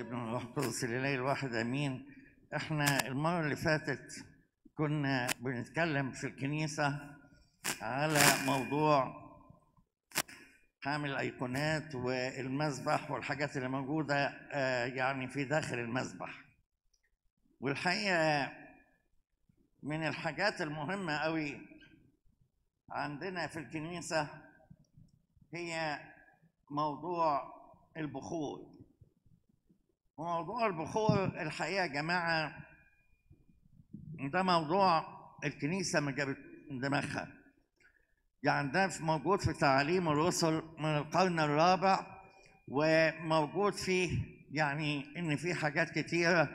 والابن والروح القدس الإله الواحد امين. احنا المره اللي فاتت كنا بنتكلم في الكنيسه على موضوع حامل الايقونات والمذبح والحاجات اللي موجوده يعني في داخل المذبح. والحقيقه من الحاجات المهمه قوي عندنا في الكنيسه هي موضوع البخور. وموضوع البخور الحقيقه يا جماعه ده موضوع الكنيسه ما جابت من دماغها، يعني ده موجود في تعاليم الرسل من القرن الرابع، وموجود فيه يعني ان في حاجات كتيره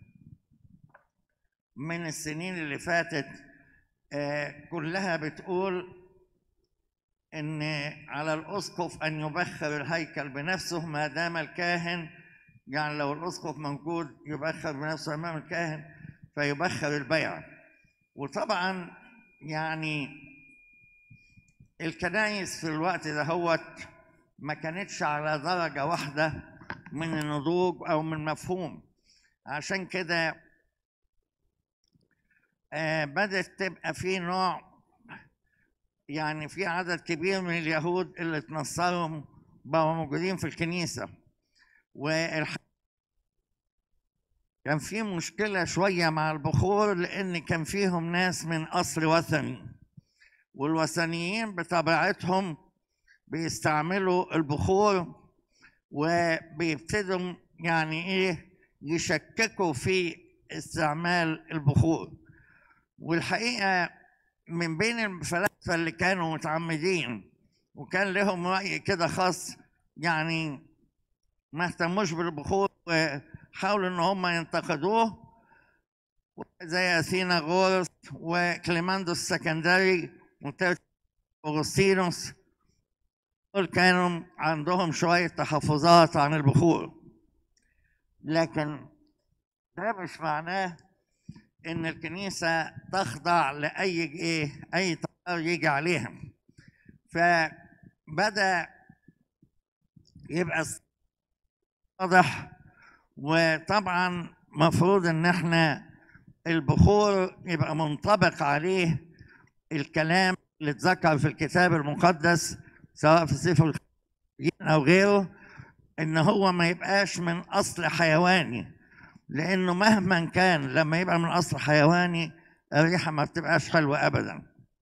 من السنين اللي فاتت كلها بتقول ان على الاسقف ان يبخر الهيكل بنفسه ما دام الكاهن، يعني لو الاسقف موجود يبخر بنفسه امام الكاهن فيبخر البيعه. وطبعا يعني الكنايس في الوقت ده هوت ما كانتش على درجه واحده من النضوج او من مفهوم، عشان كده بدأت تبقى في نوع، يعني في عدد كبير من اليهود اللي اتنصروا بقوا موجودين في الكنيسة. كان في مشكلة شوية مع البخور لأن كان فيهم ناس من أصل وثني، والوثنيين بطبيعتهم بيستعملوا البخور وبيبتدوا يعني إيه يشككوا في استعمال البخور. والحقيقة من بين الفلاسفة اللي كانوا متعمدين وكان لهم رأي كده خاص، يعني ما اهتموش بالبخور وحاولوا ان هم ينتقدوه، زي اثيناغورس وكليماندوس السكندري واغسطينوس، دول كانوا عندهم شوية تحفظات عن البخور. لكن ده مش معناه ان الكنيسة تخضع لأي أي تيار يجي عليها. فبدأ يبقى واضح، وطبعا مفروض ان احنا البخور يبقى منطبق عليه الكلام اللي اتذكر في الكتاب المقدس سواء في سفر الخروج او غيره، ان هو ما يبقاش من اصل حيواني، لانه مهما كان لما يبقى من اصل حيواني الريحه ما بتبقاش حلوه ابدا.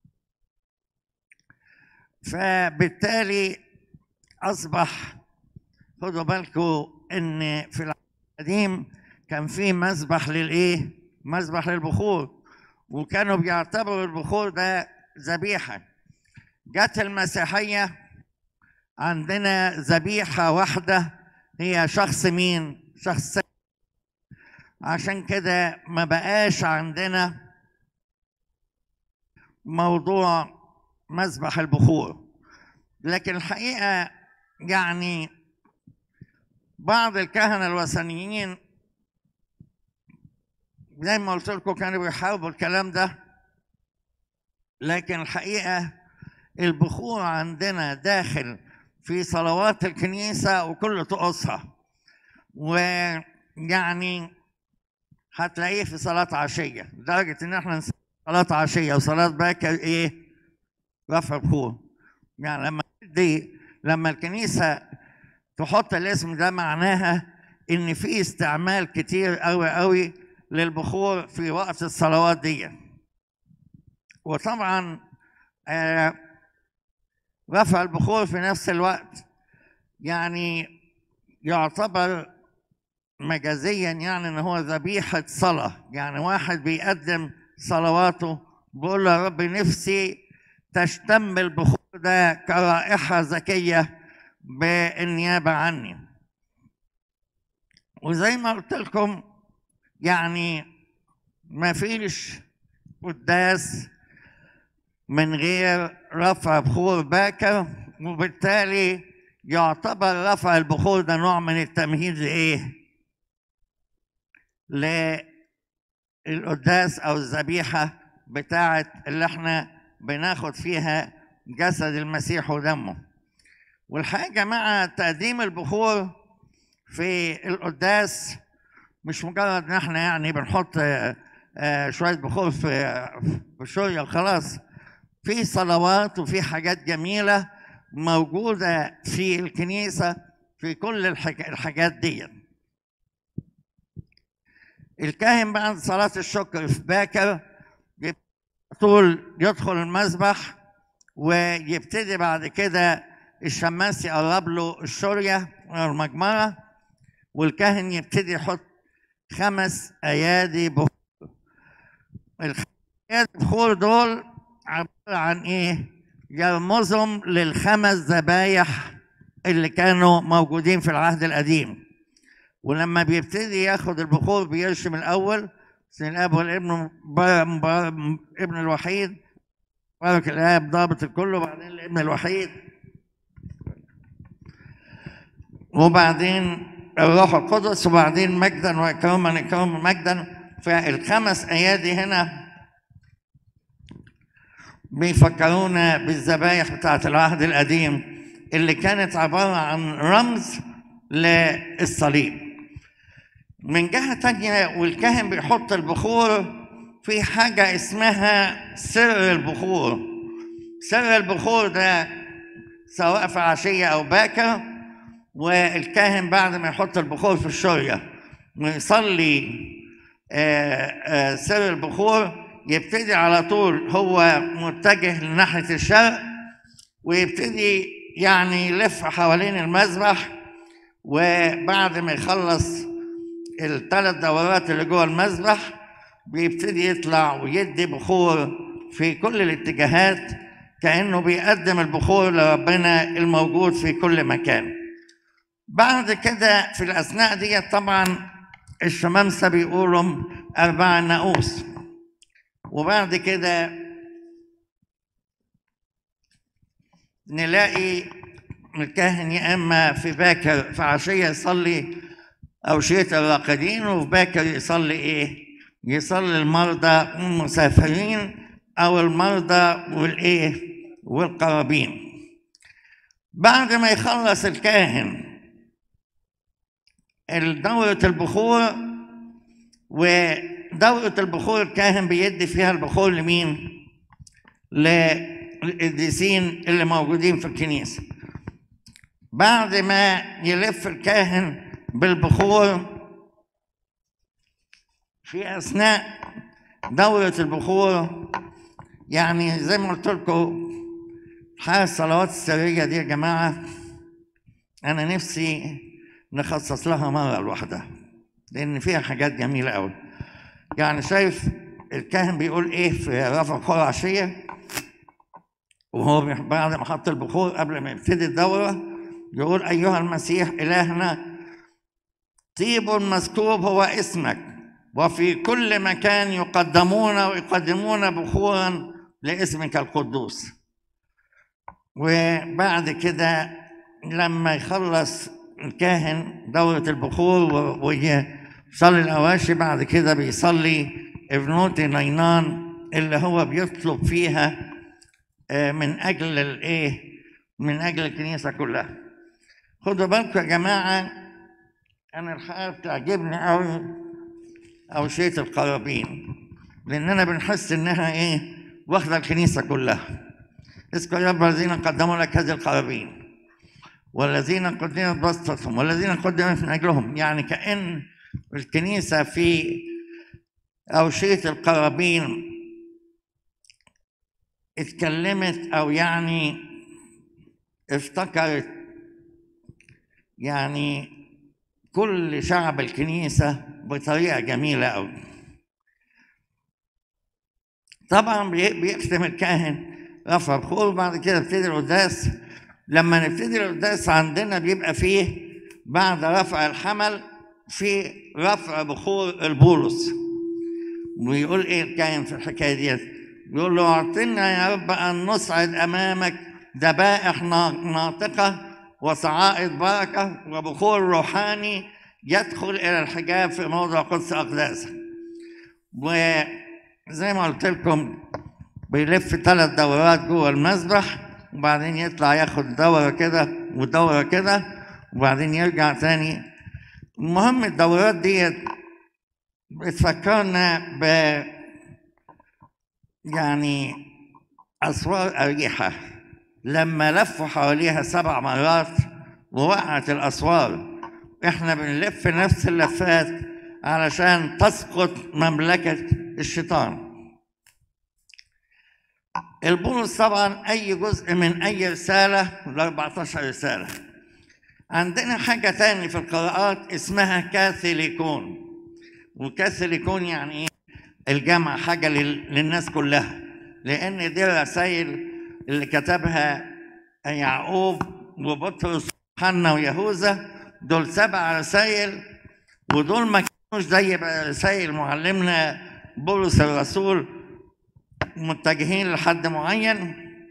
فبالتالي اصبح، خدوا بالكم ان في العهد القديم كان في مذبح مذبح للبخور، وكانوا بيعتبروا البخور ده ذبيحه. جت المسيحيه عندنا ذبيحه واحده هي شخص مين؟ شخص. عشان كده ما بقاش عندنا موضوع مذبح البخور. لكن الحقيقه يعني بعض الكهنة الوثنيين زي ما قلت لكم كانوا بيحاربوا الكلام ده، لكن الحقيقة البخور عندنا داخل في صلوات الكنيسة وكل طقوسها، ويعني هتلاقيه في صلاة عشية، لدرجة إن احنا نسمي صلاة عشية وصلاة باكر رفع بخور. يعني لما الكنيسة تحط الاسم ده معناها ان في استعمال كتير قوي قوي للبخور في وقت الصلوات دي. وطبعا رفع البخور في نفس الوقت يعني يعتبر مجازيا يعني ان هو ذبيحة صلاة، يعني واحد بيقدم صلواته بيقول له يا رب نفسي تشتم البخور ده كرائحة زكية بالنيابة عني. وزي ما قلت لكم يعني ما فيش قداس من غير رفع بخور باكر، وبالتالي يعتبر رفع البخور ده نوع من التمهيد للقداس او الذبيحه بتاعه اللي احنا بناخد فيها جسد المسيح ودمه. والحقيقه يا جماعه تقديم البخور في القداس مش مجرد ان احنا يعني بنحط شويه بخور في شويه وخلاص. في صلوات وفي حاجات جميله موجوده في الكنيسه في كل الحاجات دي. الكاهن بعد صلاه الشكر في باكر طول يدخل المذبح، ويبتدي بعد كده الشماس يقرب له الشوريه والمجمره، والكاهن يبتدي يحط 5 ايادي بخور. الايادي بخور دول عباره عن ايه؟ يرمزهم ل5 ذبايح اللي كانوا موجودين في العهد القديم. ولما بيبتدي ياخد البخور بيرشم الاول بسم الاب والابن ابن الوحيد بارك الاب ضابط الكل، وبعدين الابن الوحيد، وبعدين الروح القدس، وبعدين مجدا واكراما اكراما مجدا. فال5 ايادي هنا بيفكرونا بالذبايح بتاعت العهد القديم اللي كانت عباره عن رمز للصليب. من جهه تانيه والكاهن بيحط البخور في حاجه اسمها سر البخور. سر البخور ده سواء في عشيه او باكر، والكاهن بعد ما يحط البخور في الشوريه ويصلي سر البخور يبتدي على طول هو متجه لناحيه الشرق، ويبتدي يعني يلف حوالين المذبح. وبعد ما يخلص ال3 دورات اللي جوه المذبح بيبتدي يطلع ويدي بخور في كل الاتجاهات، كأنه بيقدم البخور لربنا الموجود في كل مكان. بعد كده في الأثناء دي طبعا الشمامسة بيقولوا 4 ناقوس. وبعد كده نلاقي الكاهن يا اما في باكر في عشيه يصلي اوشيه الراقدين، وفي باكر يصلي ايه؟ يصلي المرضى والمسافرين او المرضى والايه؟ والقرابين. بعد ما يخلص الكاهن دورة البخور، ودورة البخور الكاهن بيدي فيها البخور لمين؟ للقديسين اللي موجودين في الكنيسة. بعد ما يلف الكاهن بالبخور في أثناء دورة البخور، يعني زي ما قلت لكم الصلوات السرية دي يا جماعة أنا نفسي نخصص لها مرة لوحدها، لأن فيها حاجات جميلة أوي. يعني شايف الكاهن بيقول إيه في رفع بخور عشية، وهو بعد ما حط البخور قبل ما يبتدي الدورة يقول: أيها المسيح إلهنا، طيب مسكوب هو اسمك، وفي كل مكان يقدمون بخورا لاسمك القدوس. وبعد كده لما يخلص الكاهن دورة البخور ويصلي الأواشي، بعد كده بيصلي ابنوتي نينان اللي هو بيطلب فيها من أجل الإيه؟ من أجل الكنيسة كلها. خدوا بالكم يا جماعة، أنا الحقيقة بتعجبني أوي أوشية القرابين، لأننا بنحس إنها إيه؟ واخدة الكنيسة كلها. اذكر يا رب الذين قدموا لك هذه القرابين والذين قدمت بسطتهم والذين قدمت من أجلهم. يعني كأن الكنيسة في أوشية القرابين اتكلمت أو يعني افتكرت يعني كل شعب الكنيسة بطريقة جميلة أوي. طبعا بيختم الكاهن رفع بخور، بعد كده ابتدي القداس. لما نبتدي القداس عندنا بيبقى فيه بعد رفع الحمل في رفع بخور البولس. ويقول ايه الكاهن في الحكايه دي؟ يقول له: اعطنا يا رب ان نصعد امامك ذبائح ناطقه وصعائد بركه وبخور روحاني يدخل الى الحجاب في موضع قدس اقداسك. وزي ما قلت لكم بيلف 3 دورات جوه المذبح، وبعدين يطلع ياخد دوره كده ودوره كده، وبعدين يرجع تاني المهم الدورات دي بتفكرنا ب يعني أسوار أريحة لما لفوا حواليها 7 مرات ووقعت الأسوار. احنا بنلف نفس اللفات علشان تسقط مملكة الشيطان. البولس طبعا أي جزء من أي رسالة، ال 14 رسالة. عندنا حاجة تاني في القراءات اسمها كاثوليكون، وكاثوليكون يعني إيه؟ الجمع، حاجة للناس كلها، لأن دي الرسائل اللي كتبها يعقوب وبطرس ويوحنا ويهوذا، دول 7 رسائل، ودول ما كانوش زي رسائل معلمنا بولس الرسول متجهين لحد معين،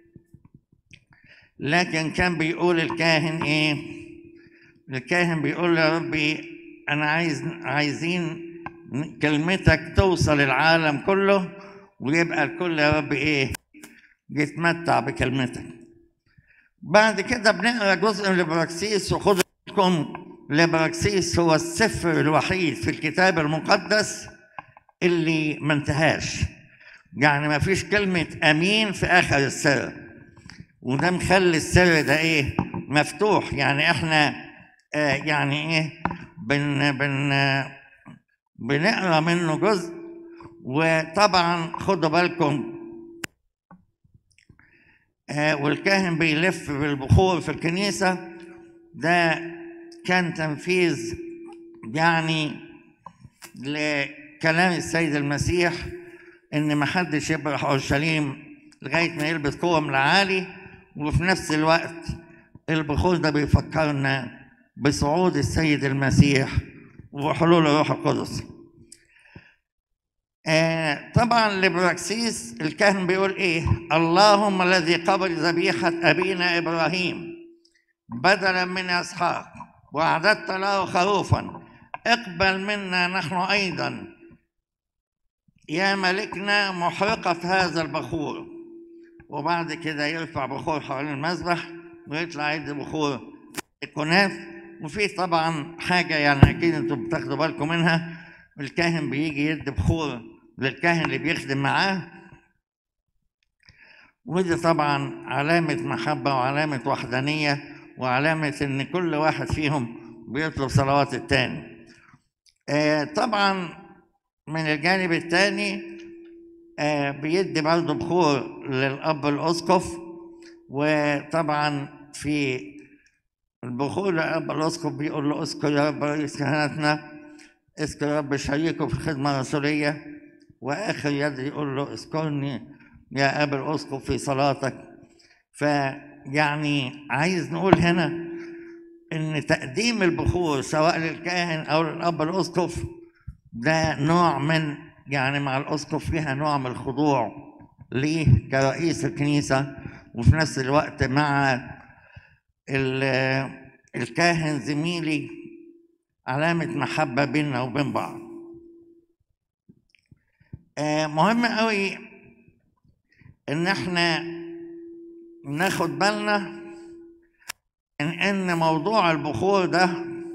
لكن كان بيقول الكاهن ايه؟ الكاهن بيقول يا ربي انا عايزين كلمتك توصل العالم كله، ويبقى الكل يا رب ايه؟ يتمتع بكلمتك. بعد كده بنقرا جزء من البراكسيس، وخدوا بالكم البراكسيس هو السفر الوحيد في الكتاب المقدس اللي ما انتهاش، يعني ما فيش كلمة أمين في آخر السر، وده مخلي السر ده إيه؟ مفتوح. يعني إحنا يعني إيه؟ بنقرا منه جزء. وطبعا خدوا بالكم والكاهن بيلف بالبخور في الكنيسة، ده كان تنفيذ يعني لكلام السيد المسيح إن ما حدش يبرح أورشليم لغاية ما يلبس كوم العالي. وفي نفس الوقت البخور ده بيفكرنا بصعود السيد المسيح وحلول الروح القدس. طبعا البراكسيس الكاهن بيقول ايه؟ اللهم الذي قبل ذبيحة أبينا إبراهيم بدلا من إسحاق وأعددت له خروفا، اقبل منا نحن أيضا يا ملكنا محرقة هذا البخور. وبعد كده يرفع بخور حوالين المذبح ويطلع يدي بخور الكناف. وفي طبعا حاجة يعني أكيد أنتم بتاخدوا بالكم منها، الكاهن بيجي يدي بخور للكاهن اللي بيخدم معاه، ودي طبعا علامة محبة وعلامة وحدانية وعلامة إن كل واحد فيهم بيطلب صلوات التاني. طبعا من الجانب الثاني بيدي برضه بخور للأب الأسقف. وطبعا في البخور للأب الأسقف بيقول له اذكر يا رب رئيس كهنتنا، اذكر يا رب شريكه في الخدمة الرسولية، وآخر يد يقول له اذكرني يا أب الأسقف في صلاتك. فيعني عايز نقول هنا إن تقديم البخور سواء للكاهن أو للأب الأسقف ده نوع من يعني مع الأسقف فيها نوع من الخضوع ليه كرئيس الكنيسة، وفي نفس الوقت مع الكاهن زميلي علامة محبة بيننا وبين بعض. مهم قوي إن احنا ناخد بالنا إن موضوع البخور ده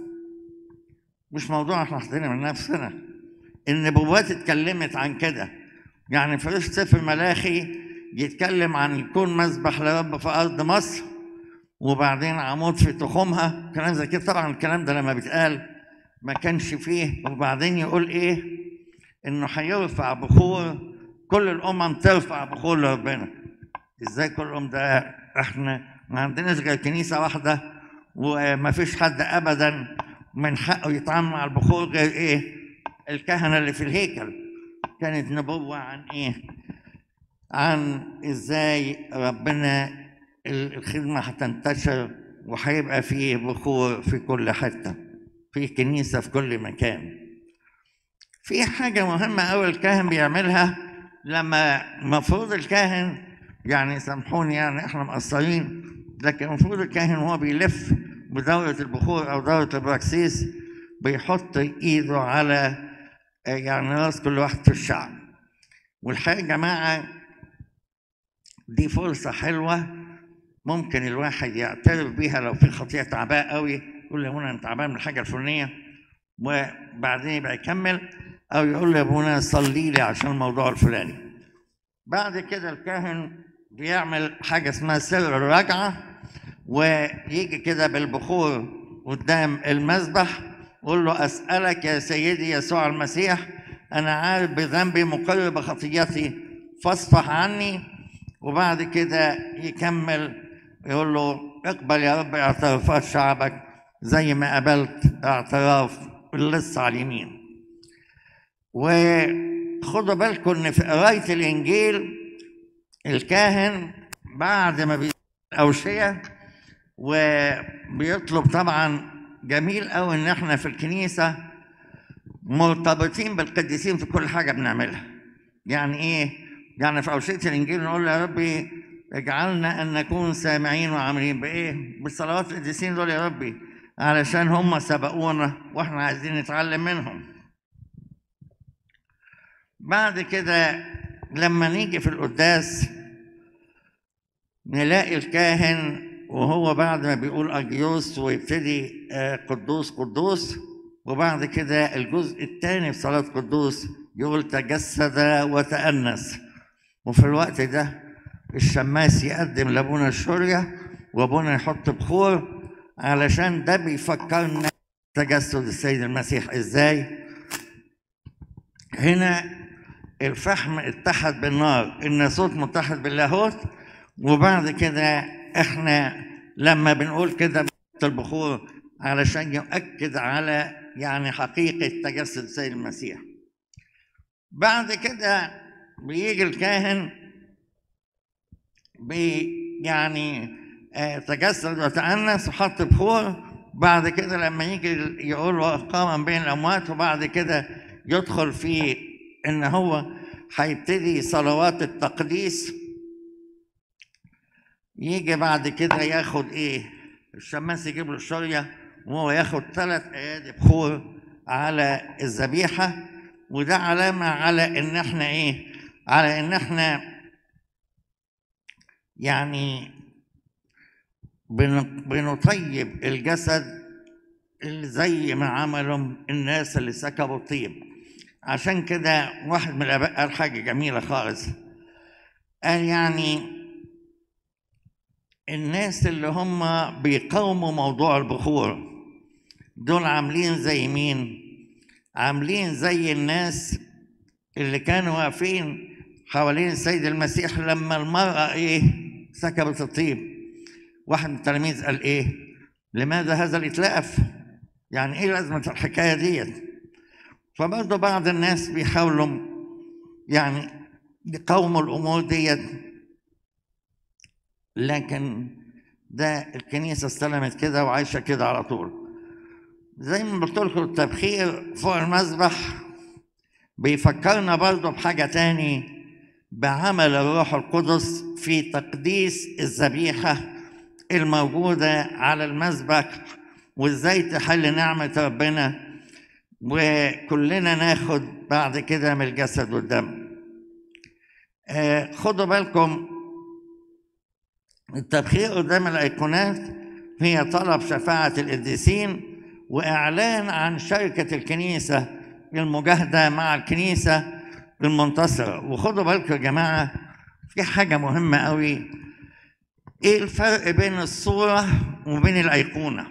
مش موضوع احنا حاطينه من نفسنا، النبوات اتكلمت عن كده. يعني في سفر ملاخي يتكلم عن يكون مذبح لرب في أرض مصر وبعدين عمود في تخومها، كلام زي كده. طبعا الكلام ده لما بيتقال ما كانش فيه. وبعدين يقول ايه؟ انه هيرفع بخور، كل الامم ترفع بخور لربنا. ازاي كل الامم ده؟ احنا ما عندناش غير كنيسه واحده، وما فيش حد ابدا من حقه يتعامل مع البخور غير ايه؟ الكهنه اللي في الهيكل. كانت نبوه عن ايه؟ عن ازاي ربنا الخدمه هتنتشر وهيبقى فيه بخور في كل حته، في كنيسه في كل مكان. في حاجه مهمه قوي الكاهن بيعملها لما المفروض الكاهن، يعني سامحوني يعني احنا مقصرين، لكن المفروض الكاهن وهو بيلف بدورة البخور او دورة البراكسيس بيحط ايده على يعني راس كل واحد في الشعب. والحقيقة يا جماعة دي فرصة حلوة ممكن الواحد يعترف بيها لو في خطيئة تعباه قوي، يقول له انا تعبان من الحاجة الفلانية، وبعدين يبقى يكمل، او يقول له ابونا صلي لي عشان الموضوع الفلاني. بعد كده الكاهن بيعمل حاجه اسمها سر الرجعه، ويجي كده بالبخور قدام المذبح يقول له اسالك يا سيدي يسوع المسيح، انا عارف بذنبي مقر بخطيتي فاصفح عني. وبعد كده يكمل يقول له اقبل يا رب اعترافات شعبك زي ما قبلت اعتراف اللص على اليمين. وخدوا بالكم ان في قرايه الانجيل الكاهن بعد ما بيصلي الاوشيه وبيطلب، طبعا جميل قوي ان احنا في الكنيسه مرتبطين بالقديسين في كل حاجه بنعملها. يعني ايه؟ يعني في اوشيه الانجيل نقول يا ربي اجعلنا ان نكون سامعين وعاملين بايه؟ بالصلوات القديسين دول يا ربي، علشان هم سبقونا واحنا عايزين نتعلم منهم. بعد كده لما نيجي في القداس نلاقي الكاهن وهو بعد ما بيقول أجيوس ويبتدي قدوس قدوس، وبعد كده الجزء الثاني في صلاة قدوس يقول تجسد وتأنس. وفي الوقت ده الشماس يقدم لابونا الشورية وابونا يحط بخور، علشان ده بيفكرنا تجسد السيد المسيح ازاي. هنا الفحم اتحد بالنار، الناسوت متحد باللاهوت. وبعد كده احنا لما بنقول كده البخور علشان يؤكد على يعني حقيقة تجسد السيد المسيح. بعد كده بيجي الكاهن يعني تجسد وتأنس وحط بخور. بعد كده لما يجي يقول قام بين الأموات، وبعد كده يدخل في إن هو هيبتدي صلوات التقديس. يجي بعد كده ياخد إيه؟ الشماس يجيب له الشرية وهو ياخد 3 أيادي بخور على الذبيحة، وده علامة على إن إحنا إيه؟ على إن إحنا يعني بنطيب الجسد زي ما عملوا الناس اللي سكبوا الطيب. عشان كده واحد من الآباء قال حاجة جميلة خالص، قال يعني الناس اللي هم بيقاوموا موضوع البخور دول عاملين زي مين؟ عاملين زي الناس اللي كانوا واقفين حوالين السيد المسيح لما المرأة ايه؟ سكبت الطيب. واحد من التلاميذ قال ايه؟ لماذا هذا الاتلاف؟ يعني ايه لازمة الحكاية ديت؟ فبرضه بعض الناس بيحاولوا يعني يقاوموا الامور ديت، لكن ده الكنيسة استلمت كده وعايشة كده على طول. زي ما قلت لكم التبخير فوق المذبح بيفكرنا برضه بحاجة تاني، بعمل الروح القدس في تقديس الذبيحة الموجودة على المذبح، وازاي تحل نعمة ربنا وكلنا ناخد بعد كده من الجسد والدم. خدوا بالكم التبخير قدام الأيقونات هي طلب شفاعة القديسين وإعلان عن شركة الكنيسة المجاهدة مع الكنيسة المنتصرة. وخدوا بالكم يا جماعة في حاجة مهمة قوي، إيه الفرق بين الصورة وبين الأيقونة؟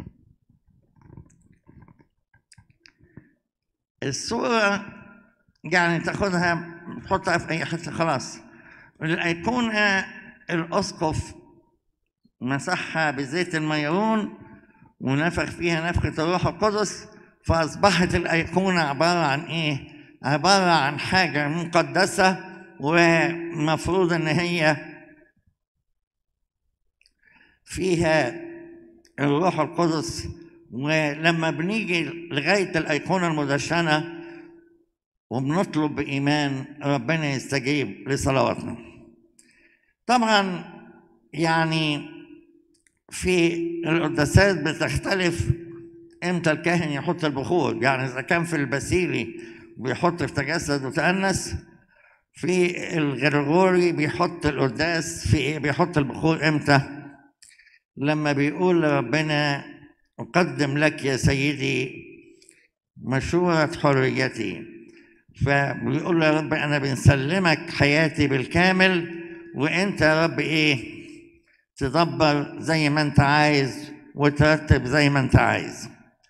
الصورة يعني تاخدها تحطها في أي حتة خلاص. الأيقونة الأسقف مسحها بزيت الميرون ونفخ فيها نفخة الروح القدس، فأصبحت الأيقونة عبارة عن إيه؟ عبارة عن حاجة مقدسة ومفروض إن هي فيها الروح القدس. ولما بنيجي لغاية الأيقونة المدشنة وبنطلب بإيمان ربنا يستجيب لصلواتنا. طبعا يعني في القداسات بتختلف امتى الكاهن يحط البخور، يعني اذا كان في الباسيلي بيحط في تجسد وتأنس، في الغرغوري بيحط القداس في ايه؟ بيحط البخور امتى؟ لما بيقول لربنا اقدم لك يا سيدي مشورة حريتي. فبيقول له يا رب أنا بنسلمك حياتي بالكامل، وأنت يا رب إيه تدبر زي ما أنت عايز وترتب زي ما أنت عايز.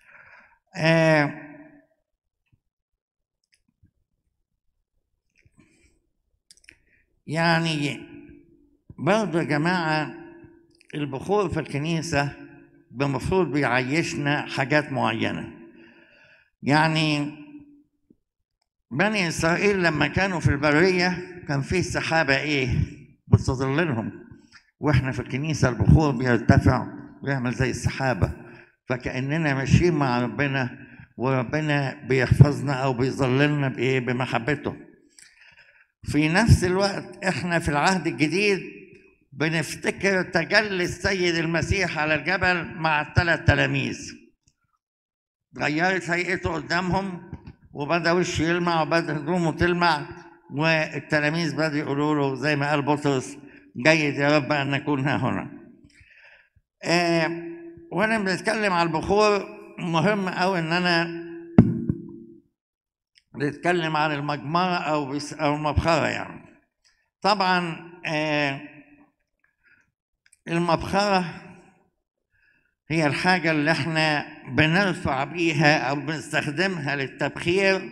يعني برضه يا جماعة البخور في الكنيسة بمفروض بيعيشنا حاجات معينة. يعني بني إسرائيل لما كانوا في البرية كان في سحابة إيه بتظللهم، وإحنا في الكنيسة البخور بيرتفع ويعمل زي السحابة، فكأننا ماشيين مع ربنا وربنا بيحفظنا أو بيظللنا بإيه بمحبته. في نفس الوقت إحنا في العهد الجديد بنفتكر تجلي السيد المسيح على الجبل مع الثلاث تلاميذ، غيرت هيئته قدامهم وبدا وشه يلمع وبدا هدومه تلمع، والتلاميذ بدأوا يقولوا له زي ما قال بطرس جيد يا رب ان نكون ها هنا. وانا بنتكلم على البخور مهم قوي ان انا نتكلم عن المجمره او المبخره. يعني طبعا المبخره هي الحاجة اللي احنا بنرفع بيها أو بنستخدمها للتبخير،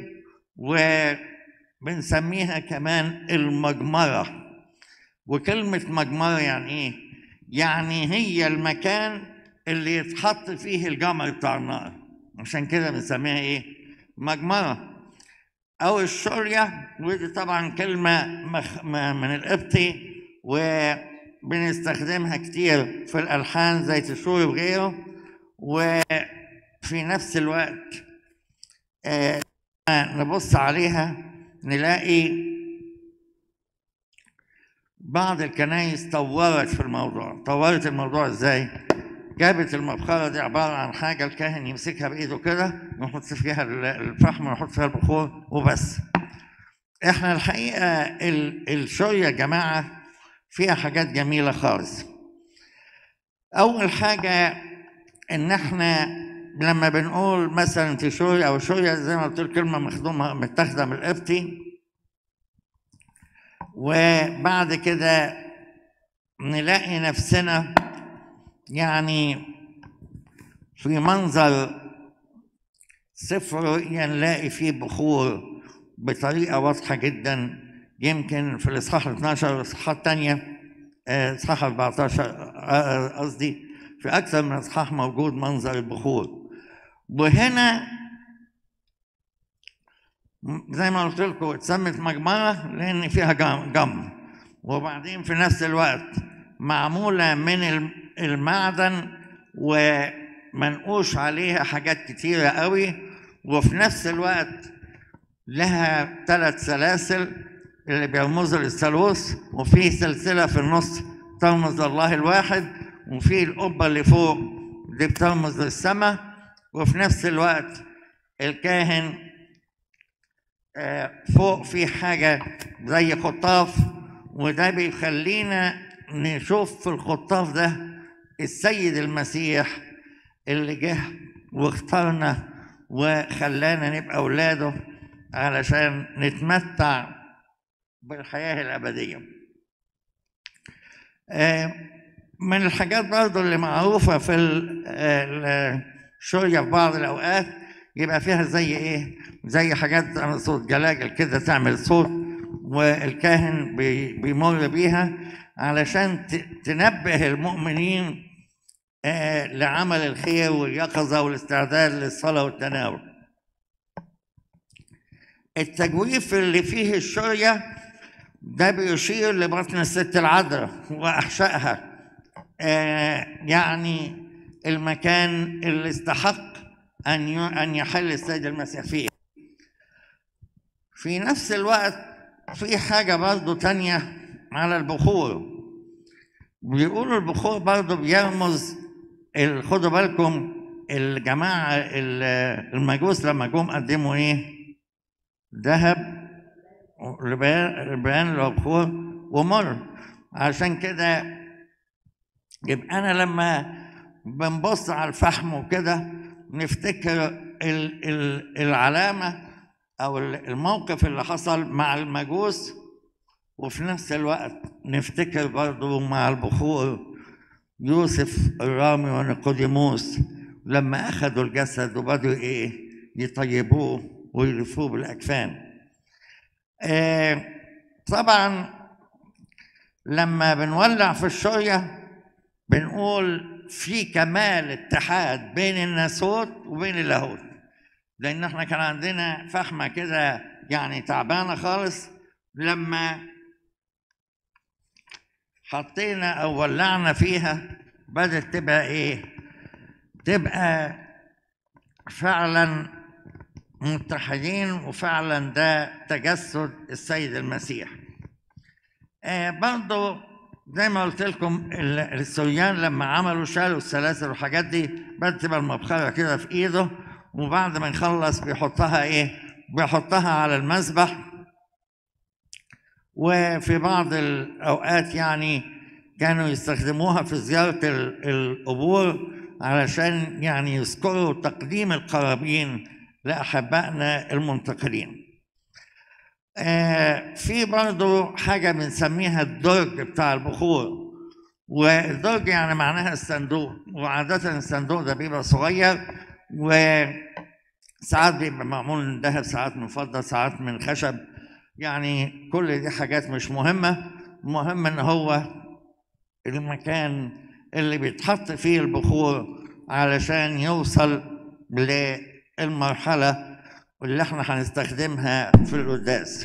وبنسميها كمان المجمرة. وكلمة مجمرة يعني إيه؟ يعني هي المكان اللي يتحط فيه الجمر بتاع النار، عشان كده بنسميها إيه؟ مجمرة. أو الشورية، ودي طبعا كلمة من القبطي وبنستخدمها كتير في الألحان زي تشوري وغيره. وفي نفس الوقت نبص عليها نلاقي بعض الكنائس طورت في الموضوع. طورت الموضوع ازاي؟ جابت المبخرة دي عبارة عن حاجة الكاهن يمسكها بإيده كده ويحط فيها الفحم ويحط فيها البخور وبس. احنا الحقيقة الشورية يا جماعة فيها حاجات جميلة خالص. أول حاجة إن احنا لما بنقول مثلا تشوري أو شورية زي ما قلت لك كلمة متاخدة من القبطي، وبعد كده نلاقي نفسنا يعني في منظر سفر نلاقي فيه بخور بطريقة واضحة جدا. يمكن في الإصحاح 12 والإصحاحات الثانية إصحاح 14 قصدي في أكثر من إصحاح موجود منظر البخور. وهنا زي ما قلت لكم اتسمت مجمرة لأن فيها جمر، وبعدين في نفس الوقت معمولة من المعدن ومنقوش عليها حاجات كتيرة قوي، وفي نفس الوقت لها 3 سلاسل اللي بيرمزوا للثالوث، وفي سلسلة في النص ترمز لله الواحد، وفي القبة اللي فوق دي بترمز للسماء. وفي نفس الوقت الكاهن فوق في حاجة زي خطاف، وده بيخلينا نشوف في الخطاف ده السيد المسيح اللي جه واختارنا وخلانا نبقى أولاده علشان نتمتع بالحياة الأبدية. من الحاجات برضو اللي معروفة في الشورية في بعض الأوقات يبقى فيها زي إيه؟ زي حاجات صوت جلاجل كده تعمل صوت، والكاهن بيمر بيها علشان تنبه المؤمنين لعمل الخير واليقظة والاستعداد للصلاة والتناول. التجويف اللي فيه الشورية ده بيشير لبطن الست العذراء وأحشائها، يعني المكان اللي استحق أن يحل السيد المسيح فيه. في نفس الوقت في حاجة برضو تانية على البخور، بيقولوا البخور برضو بيرمز، خدوا بالكم الجماعة المجوس لما جم قدموا إيه؟ ذهب لبيان البخور ومر. عشان كده يبقى أنا لما بنبص على الفحم وكده نفتكر العلامة أو الموقف اللي حصل مع المجوس، وفي نفس الوقت نفتكر برضو مع البخور يوسف الرامي ونيقوديموس لما أخذوا الجسد وبدوا يطيبوه ويلفوه بالأكفان. طبعا لما بنولع في الشورية بنقول في كمال اتحاد بين الناسوت وبين اللاهوت، لأن احنا كان عندنا فحمة كده يعني تعبانة خالص، لما حطينا أو ولعنا فيها بدأت تبقى تبقى فعلا متحدين، وفعلا ده تجسد السيد المسيح. برضو زي ما قلت لكم السوريان لما عملوا شالوا السلاسل والحاجات دي بدأت تبقى المبخرة كده في ايده، وبعد ما يخلص بيحطها بيحطها على المذبح. وفي بعض الأوقات يعني كانوا يستخدموها في زيارة القبور علشان يعني يذكروا تقديم القرابين لأحبائنا المنتقلين. في برضو حاجة بنسميها الدرج بتاع البخور، والدرج يعني معناها الصندوق، وعادة الصندوق ده بيبقى صغير وساعات بيبقى معمول من ذهب، ساعات من فضة، ساعات من خشب، يعني كل دي حاجات مش مهمة. المهم ان هو المكان اللي بيتحط فيه البخور علشان يوصل للمرحلة اللي احنا هنستخدمها في القداس.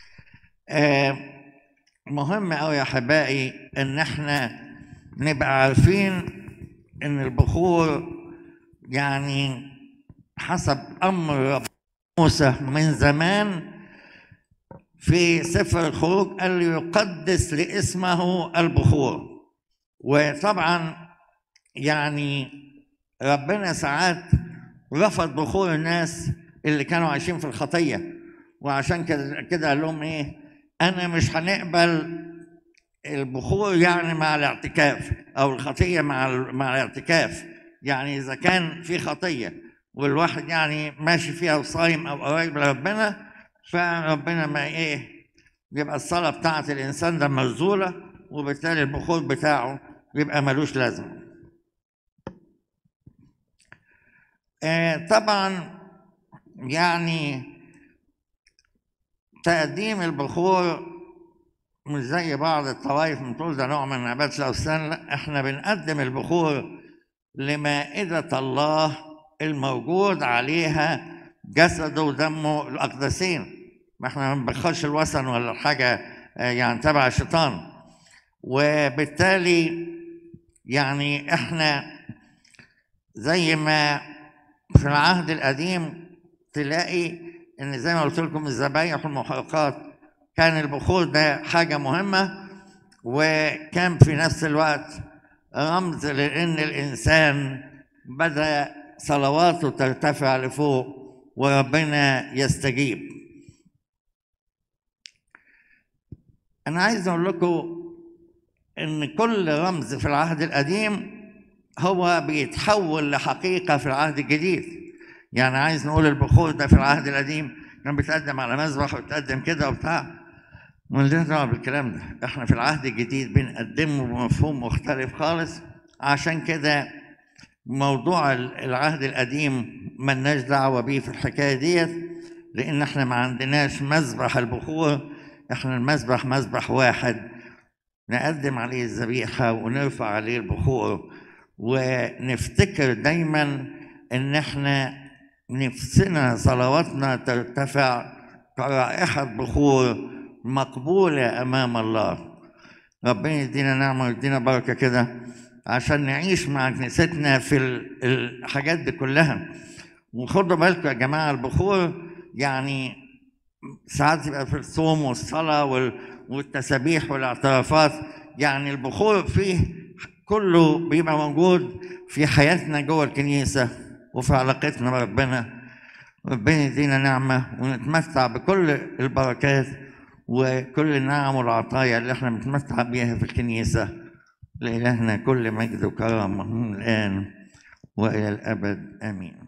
مهم قوي يا احبائي ان احنا نبقى عارفين ان البخور يعني حسب امر موسى من زمان في سفر الخروج قال يقدس لاسمه البخور. وطبعا يعني ربنا ساعات رفض بخور الناس اللي كانوا عايشين في الخطيه، وعشان كده قال لهم انا مش هنقبل البخور يعني مع الاعتكاف، او الخطيه مع الاعتكاف. يعني اذا كان في خطيه والواحد يعني ماشي فيها وصايم او قريب لربنا، فربنا ما يبقى الصلاه بتاعت الانسان ده مرزوله، وبالتالي البخور بتاعه يبقى ملوش لازمه. طبعا يعني تقديم البخور مش زي بعض الطوائف بتقول ده نوع من عباده الاوثان، لا، احنا بنقدم البخور لمائده الله الموجود عليها جسده ودمه الاقدسين. ما احنا ما بنبخرش الوثن ولا حاجه يعني تبع الشيطان. وبالتالي يعني احنا زي ما في العهد القديم تلاقي ان زي ما قلت لكم الذبايح والمحرقات كان البخور ده حاجه مهمه، وكان في نفس الوقت رمز لان الانسان بدا صلواته ترتفع لفوق وربنا يستجيب. انا عايز اقول لكم ان كل رمز في العهد القديم هو بيتحول لحقيقه في العهد الجديد. يعني عايز نقول البخور ده في العهد القديم كان بيتقدم على مذبح ويتقدم كده وبتاع، مالناش دعوه بالكلام ده. احنا في العهد الجديد بنقدمه بمفهوم مختلف خالص. عشان كده موضوع العهد القديم مالناش دعوه بيه في الحكايه ديت، لان احنا ما عندناش مذبح البخور. احنا المذبح مذبح واحد نقدم عليه الذبيحه ونرفع عليه البخور، ونفتكر دايما ان احنا نفسنا صلواتنا ترتفع كرائحه بخور مقبوله امام الله. ربنا يدينا نعمه ويدينا بركه كده عشان نعيش مع كنيستنا في الحاجات دي كلها. وخدوا بالكم يا جماعه، البخور يعني ساعات يبقى في الصوم والصلاه والتسابيح والاعترافات، يعني البخور فيه كله بيبقى موجود في حياتنا جوه الكنيسه وفي علاقتنا بربنا. ربنا يدينا نعمه ونتمتع بكل البركات وكل النعم والعطايا اللي احنا بنتمتع بيها في الكنيسه. لإلهنا كل مجد وكرامه من الان والى الابد امين.